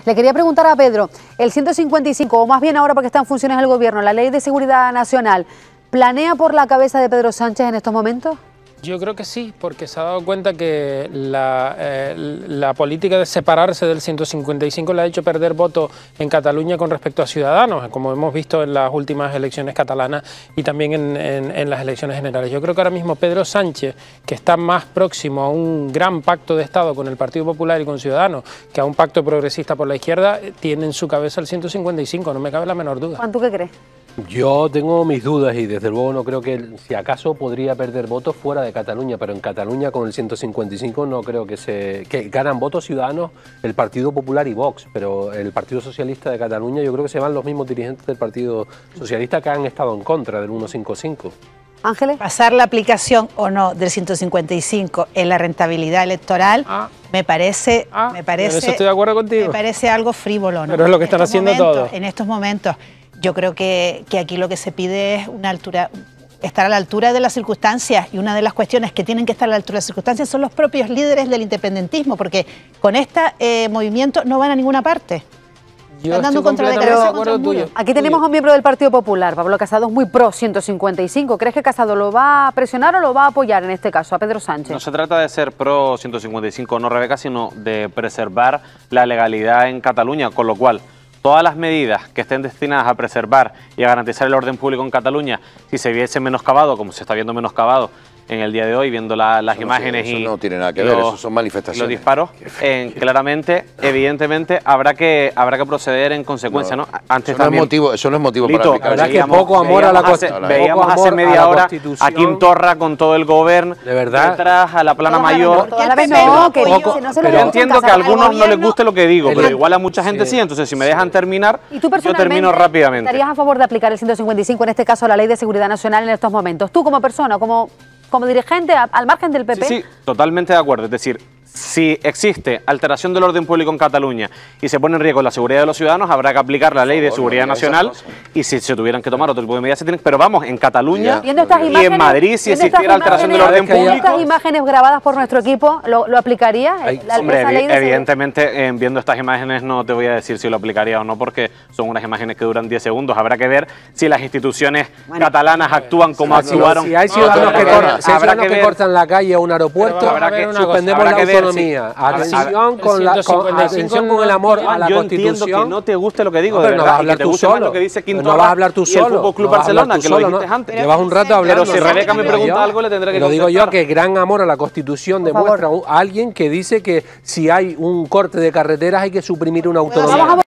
Le quería preguntar a Pedro, el 155, o más bien ahora porque está en funciones del gobierno, la Ley de Seguridad Nacional, ¿planea por la cabeza de Pedro Sánchez en estos momentos? Yo creo que sí, porque se ha dado cuenta que la política de separarse del 155 le ha hecho perder votos en Cataluña con respecto a Ciudadanos, como hemos visto en las últimas elecciones catalanas y también en las elecciones generales. Yo creo que ahora mismo Pedro Sánchez, que está más próximo a un gran pacto de Estado con el Partido Popular y con Ciudadanos, que a un pacto progresista por la izquierda, tiene en su cabeza el 155, no me cabe la menor duda. Juan, ¿tú qué crees? Yo tengo mis dudas y desde luego no creo que, si acaso, podría perder votos fuera de Cataluña, pero en Cataluña con el 155 no creo que ganan votos Ciudadanos, el Partido Popular y Vox, pero el Partido Socialista de Cataluña yo creo que se van los mismos dirigentes del Partido Socialista que han estado en contra del 155. Ángeles. Pasar la aplicación o no del 155 en la rentabilidad electoral me parece en eso estoy de acuerdo contigo. Me parece algo frívolo, ¿no? Pero es lo que están haciendo todos. En estos momentos yo creo que aquí lo que se pide es una altura, estar a la altura de las circunstancias, y una de las cuestiones que tienen que estar a la altura de las circunstancias son los propios líderes del independentismo, porque con este movimiento no van a ninguna parte. Yo Están dando estoy contra de completamente cabeza de acuerdo contra el muro. tuyo. Aquí tenemos a un miembro del Partido Popular, Pablo Casado, es muy pro 155. ¿Crees que Casado lo va a presionar o lo va a apoyar en este caso, a Pedro Sánchez? No se trata de ser pro 155 o no, Rebeca, sino de preservar la legalidad en Cataluña, con lo cual todas las medidas que estén destinadas a preservar y a garantizar el orden público en Cataluña, si se viese menoscabado, como se está viendo menoscabado en el día de hoy, viendo las imágenes eso no tiene nada que ver, eso son manifestaciones. Los disparos, claramente, evidentemente, habrá que proceder en consecuencia, ¿no? Antes eso, también, eso no es motivo Lito, para aplicar. La verdad que poco amor a la Constitución. Veíamos hace media hora a Quim Torra con todo el gobierno de verdad detrás, a la plana mayor. Yo entiendo que a algunos no les guste lo que digo, pero igual a mucha gente sí, entonces si me dejan terminar, yo termino rápidamente. ¿Estarías a favor de aplicar el 155, en este caso la Ley de Seguridad Nacional, en estos momentos? Tú como persona, como dirigente, al margen del PP. Sí, totalmente de acuerdo. Es decir, si existe alteración del orden público en Cataluña y se pone en riesgo la seguridad de los ciudadanos, habrá que aplicar la Ley de Seguridad Nacional, y si se tuvieran que tomar otro tipo de medidas, se tienen. Pero vamos, en Cataluña y en Madrid, si existiera alteración del orden público. ¿Estas imágenes grabadas por nuestro equipo lo aplicaría? Hombre, evidentemente, viendo estas imágenes no te voy a decir si lo aplicaría o no, porque son unas imágenes que duran 10 segundos. Habrá que ver si las instituciones catalanas actúan como actuaron. Si hay ciudadanos que cortan la calle o un aeropuerto, suspendemos la autonomía. Atención con el amor a la Constitución. Yo entiendo que no te guste lo que digo, pero no vas a hablar tú solo. Lo que dice Quim no vas a hablar tú solo. El Fútbol Club Barcelona, que lo dijiste antes. Llevas un rato hablando. Pero si Rebeca me pregunta algo, le tendré que contestar. Lo digo yo, que gran amor a la Constitución demuestra a alguien que dice que si hay un corte de carreteras hay que suprimir una autonomía.